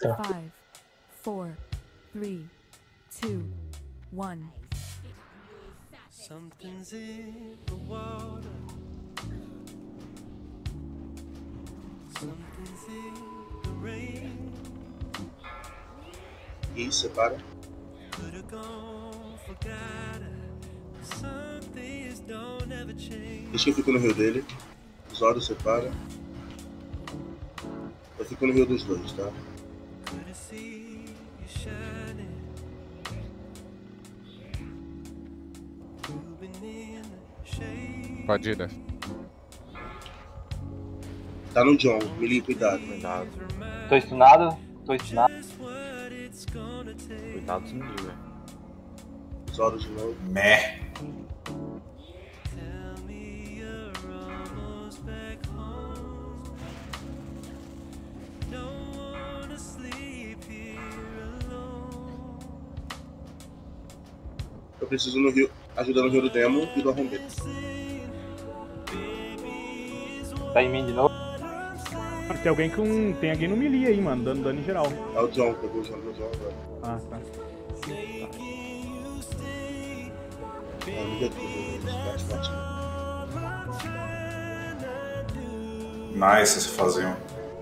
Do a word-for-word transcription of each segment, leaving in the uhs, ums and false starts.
Tá. Five, four, three, two, one. Something's in the water. Something's in the rain. E separa. Could have gone, forgot her. Some things don't ever change. Deixa que eu fico no rio dele. Os olhos separa. Eu fico no rio dos dois, tá? Couldn't see you shining. Moving in the shade. Pode ir, né? Tá no John, Mili, cuidado. Cuidado. Tô estunado? Tô estunado. Cuidado com o Mili, velho. Os olhos de novo. Meh. Tell me you're almost back home. Don't wanna sleep here alone. Eu preciso no rio, ajudar no rio do Demo e do Arrombeiro. Tá em mim de novo? Tem alguém com. Tem alguém no melee aí, mano, dando dano em geral. É o John, que eu vou usando no John agora. Ah, tá. É, me detudo, bate, bate. Nice esse faziam.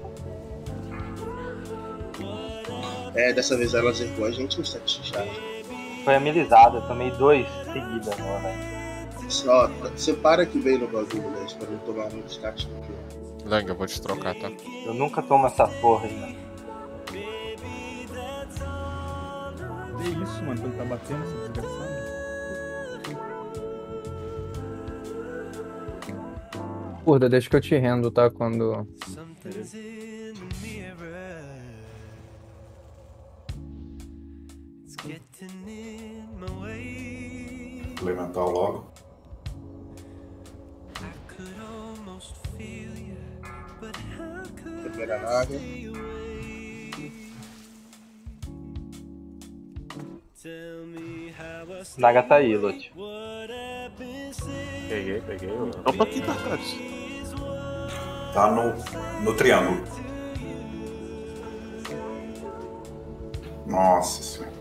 É, dessa vez ela acertou a gente no set charge. Foi amenizada, tomei dois seguidas agora, velho. Só, separa que veio no bagulho, né? Pra não tomar muito start no kill. Lang, eu vou te trocar, tá? Eu nunca tomo essa porra aí, mano. Que isso, mano, quando tá batendo essa desgraçada. Curda, deixa que eu te rendo, tá? Quando. Something's in the mirror. It's getting in my way. Elemental logo. I could almost feel you, but how could Primeira I naga. stay away? Tell me how I stay Naga tá aí, Lute. what I've been saying. Peguei, peguei. Eu... Opa, aqui tá, cara. Tá no, no triângulo. Nossa senhora.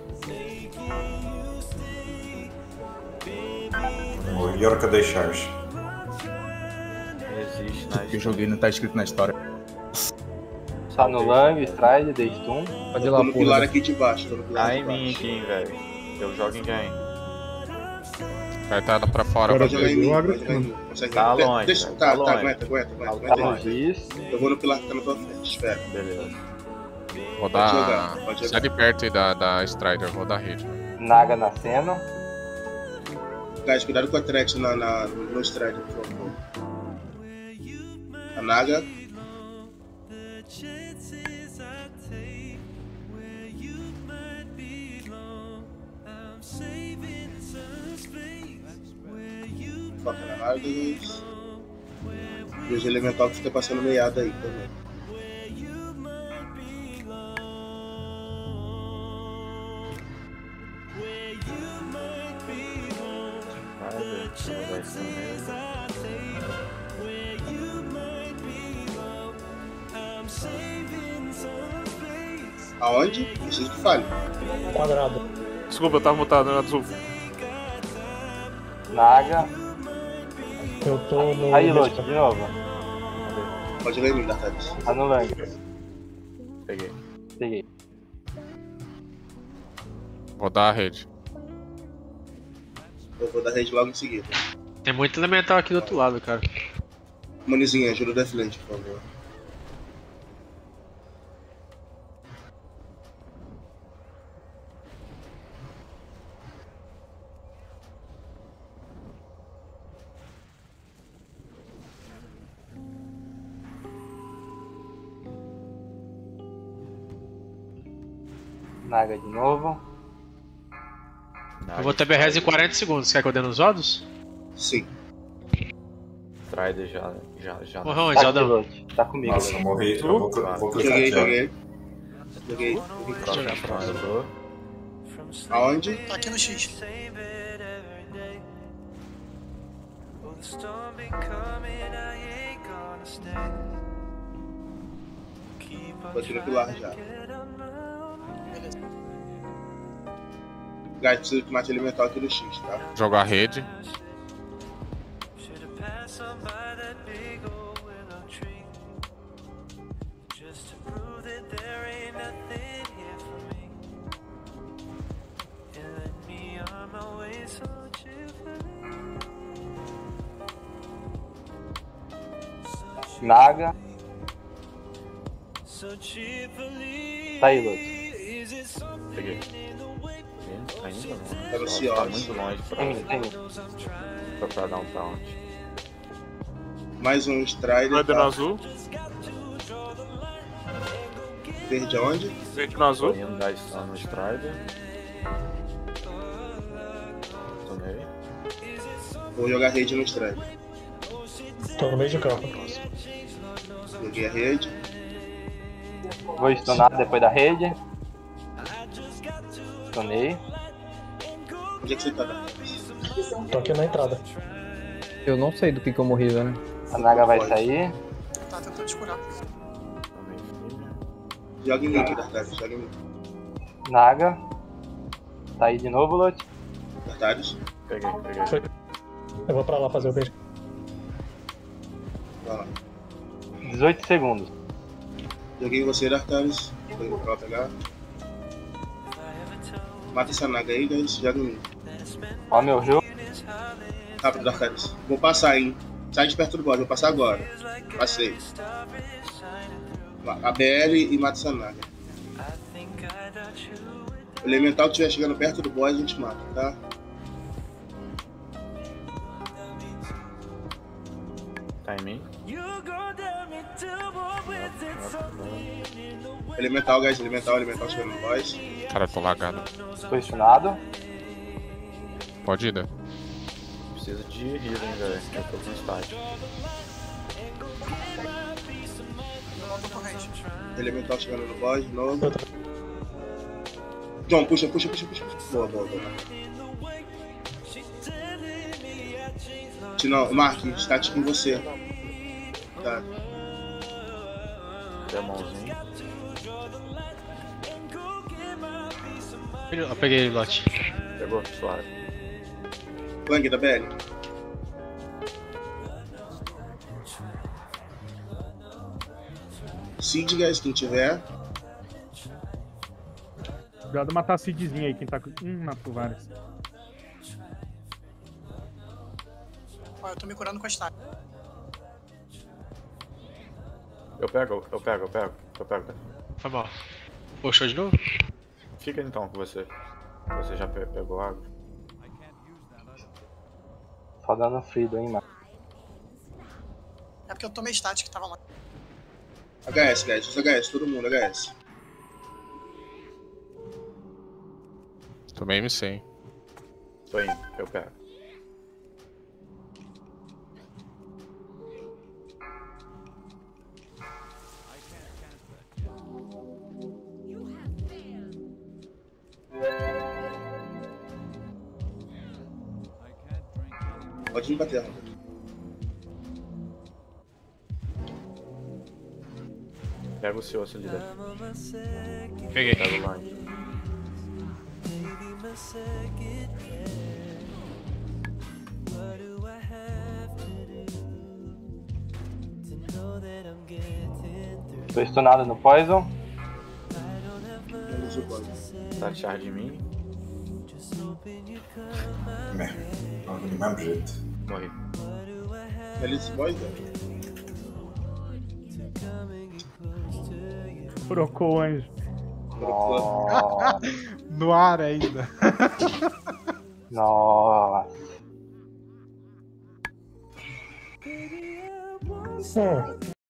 Morri a hora que eu dei charge. Existe, O que eu joguei não tá escrito na história. Tá no Lang, Stride, dei stun. Pode ir Tô lá, no pilar porra. aqui de baixo, tô no pilar Tá de em mim baixo. aqui, velho. Eu jogo em quem? Vai estar pra fora. Agora Pode jogar em mim, Agora- pode jogar em mim. Consegue Tá De- longe, Deixa, velho, tá, tá tá, longe. aguenta, aguenta, aguenta, Tá aguenta aí. Luiz. Eu vou no pilar que tá na tua frente, espera. Beleza. Vou Pode dar. jogar, pode Sai jogar. de perto aí da, da Strider, vou dar rede. Naga nascendo. Guys, cuidado com a threat na, na, no stride, por favor. A Naga. The chances I take where you might belong. I'm saving some space where you Foca na Naga. E os elemental que fica passando meiada aí também. where you might belong. Where you might belong. Vai ver. Vai ser mesmo. I take where you might belong. I'm saving some space. Aonde? Preciso que fale. Quadrado. Desculpa, eu tava mutado no azul. Naga. Eu tô no. Aí, Lute, de novo. Pode ler em mim, Dartaris. Tá no Lang. Peguei. Peguei. Vou dar a rede. Eu vou dar rede logo em seguida. Tem muito elemental aqui do outro lado, cara. Manizinha, ajuda o Deathland, por favor. Naga de novo. Eu vou ter B R S em quarenta segundos. Quer que eu dê nos Odos? Sim. Strider já. já, já Morreu onde, Tá aqui, Zaldão? Lute. Tá comigo. Nossa, eu morri. Eu vou, vou clicar Joguei, aqui, ó. joguei. Joguei. Troca, troca. Aonde? Tá aqui no X. Save it every day. Oh, the storm be coming, I ain't gonna stay. Keep on Pode ir no pilar já. trying to get on my Guys, precisa que mate elemental aqui no X, tá? Jogar rede. Naga. Tá aí, Lúcio. Peguei. Ainda não. Tá no Tá Ciote. muito longe pra, Tem, tem. pra, pra dar um taunt. Mais um Strider. Vai no Tá? azul. Verde aonde? Verde no azul. Tô indo dar stun no Strider. Tomei. Vou jogar rede no Strider. Tô no meio de campo. Joguei a rede. Vou stunar depois da rede. Stunei. Onde é que você tá? Tá? Tô aqui na entrada. Eu não sei do que que eu morri, velho. A Naga vai sair. Tá tentando te curar. Joga em mim aqui, Dartários. Joga em mim. Naga. Tá aí de novo, Lot. Dartários. Peguei, peguei. Foi. Eu vou pra lá fazer o beijo. Vai lá. dezoito segundos. Joguei em você, Dartários. Foi pra lá pegar. Mata essa naga aí, guys. Joga em mim. Ó meu rio. Rápido, Dartários. Vou passar, hein. Sai de perto do boss. Vou passar agora. Passei. A B L e mata essa naga. O elemental que estiver chegando perto do boss, a gente mata, tá? Tá em mim. Elemental, guys. Elemental, elemental chegando no boss. Cara, eu tô lagado. Tô stunado. Pode ir, né? Preciso de healing, velho. Eu tô com start. Elemental chegando no boss de novo. John, puxa, puxa, puxa, puxa. Boa, boa, boa. Não, Mark, stat com você. Tá. Demãozinho. Eu peguei ele, Lot. Pegou? Suave. Flank da B L. Seed, guys, quem tiver. Cuidado matar a Cidzinha aí, quem tá com. Hum, matou várias. Ó, eu tô me curando com a stack. Eu pego, eu pego, eu pego, eu pego. Foi mal. Puxou de novo? Fica então com você. Você já pe pegou água? Só dando frio, hein, mano. É porque eu tomei stat que tava lá. H S, guys, usa H S, todo mundo, H S. Tomei M C, hein? Tô indo, eu pego. Pode me bater, Ronda. Pega o seu líder. Peguei. Pega o line. Tô stunado no Poison. Tá de charge em mim. Logo do mesmo jeito. Morri. Alice Boy, Procou o anjo. Nossa. No ar ainda. Nossa. Hum.